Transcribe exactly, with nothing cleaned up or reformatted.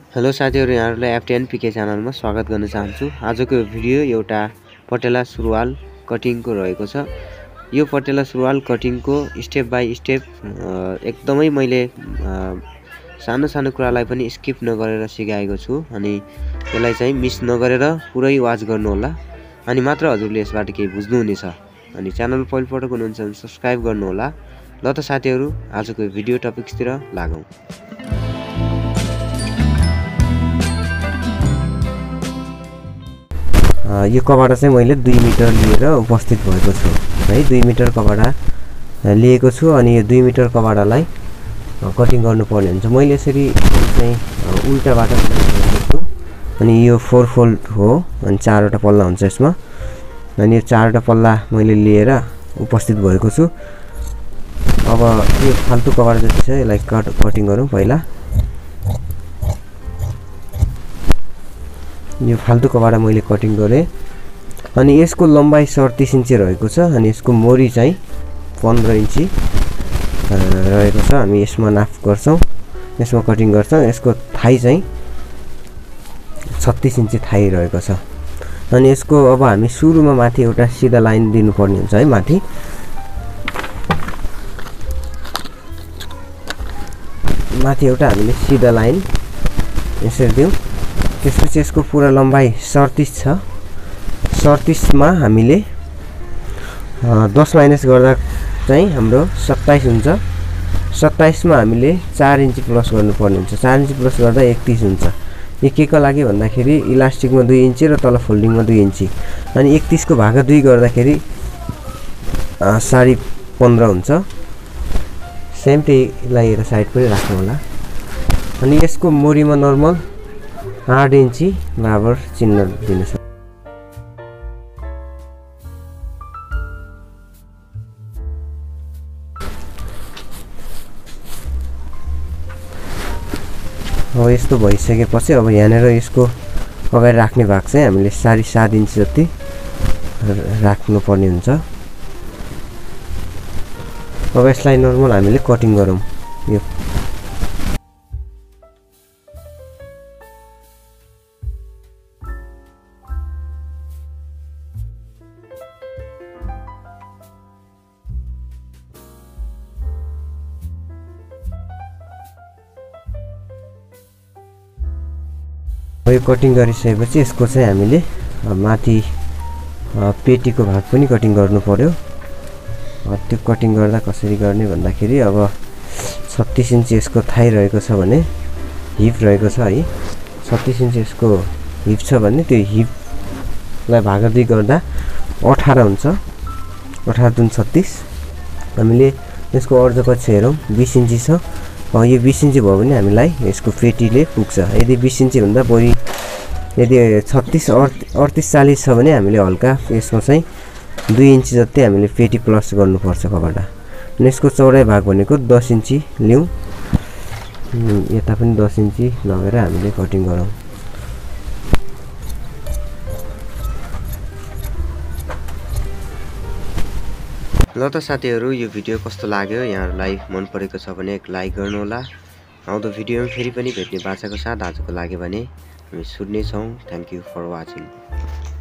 Hello साथीहरु, यहाँहरुलाई एफटीएन पीके च्यानलमा स्वागत गर्न चाहन्छु। आजको भिडियो एउटा पटेला सुरुवाल कटिङको रहेको छ। यो पटेला सुरुवाल कटिङको स्टेप बाइ स्टेप एकदमै मैले सानो सानो कुरालाई पनि स्किप नगरेर सिकाएको छु अनि यसलाई चाहिँ मिस नगरेर पुरै वाच गर्नु होला अनि मात्र हजुरले यसबाट केही बुझ्नु हुनेछ। अनि च्यानल पहिलोपटक हुनुहुन्छ भने सब्स्क्राइब गर्नु होला। ल त साथीहरु, आजको भिडियो टपिक्सतिर लागौं। यो कपडा चाहिँ मैले दुई मिटर लिएर उपस्थित भएको छु है। दुई मिटर कपडा लिएको छु अनि यो दुई मिटर कपडालाई कटिङ गर्नुपर्ने हुन्छ। मैले यसरी चाहिँ उल्टाबाट गरेको छु अनि यो फोर फोल्ड हो अनि चारवटा पल्ला हुन्छ यसमा। अनि यो चारवटा पल्ला मैले लिएर उपस्थित भएको छु। अब यो फाल्तु कपडा जति छ यसलाई कट कटिङ गरौँ। पहिला यो फाल्तु कपडा मैले कटिङ गरेँ अनि यसको लम्बाइ सैंतीस इन्ची रहेको छ अनि यसको मोरी चाहिँ पन्ध्र इन्ची रहेको छ। हामी यसमा नाप गर्छौं, यसमा कटिङ गर्छौं। यसको थाई चाहिँ छत्तीस इन्ची थाई रहेको छ अनि यसको अब हामी सुरुमा माथि एउटा सिधा लाइन दिनुपर्ने हुन्छ है। माथि माथि एउटा हामीले सिधा लाइन यसरी दिउँ। त्यसपछि यसको पुरा लम्बाइ सैंतीस छ। सैंतीस मा हामीले दस माइनस गर्दा चाहिँ हाम्रो सत्ताइस हुन्छ। सत्ताइस मा हामीले चार इन्ची प्लस गर्नुपर्ने हुन्छ। चार इन्ची प्लस गर्दा एकतीस हुन्छ। यो के को लागि भन्दाखेरि इलास्टिकमा दुई इन्ची र तल फोल्डिङमा दुई इन्ची अनि एकतीस को भागा दुई गर्दाखेरि साढे पन्ध्र हुन्छ। सेम त्यहीलाई हेरेर साइड पनि राख्नु होला। अनि यसको मोरीमा नर्मल आठ इन्ची बराबर चिन्ह दिनुछ। अब यस्तो भइसकेपछि अब यहाँनिर यसको अगाडि राख्ने भाग चाहिँ हामीले साढे सात इन्च जति राख्नु पर्ने हुन्छ। अब यसलाई नर्मल हामीले कटिङ गरौँ। यो यो कटिङ गरिसकेपछि यसको चाहिँ हामीले माथि पेटीको भाग पनि कटिङ गर्नु पर्यो। त्यो कटिङ गर्दा कसरी गर्ने भन्दाखेरि अब छत्तीस इन्ची यसको थाई रहेको छ भने हिप रहेको छ है। छत्तीस इन्ची यसको हिप छ भने त्यो हिपलाई भागा दुई गर्दा अठार हुन्छ। अठार दुन छत्तीस। हामीले यसको अर्धपक्ष हेरौँ बीस इन्ची छ। यो बीस इन्ची भयो भने हामीलाई यसको पेटीले पुग्छ। यदि बीस इन्ची भन्दा बढी यदि छत्तीस अडतिस चालीस छ भने हामीले हल्का यसमा चाहिँ दुई इन्ची जति हामीले पेटी प्लस गर्नुपर्छ कपडा। अनि यसको चौडाइ भाग भनेको दस इन्ची लिउँ। यता पनि दस इन्ची लगेर हामीले कटिङ गरौँ। ल त साथीहरु, यो भिडियो कस्तो लाग्यो? यहाँहरुलाई मन परेको छ भने एक लाइक गर्नु होला। आउँदो भिडियोमा फेरि पनि भेट्ने बाचाको साथ आजको लागि भने हामी सुन्ने छौं। Thank you for watching.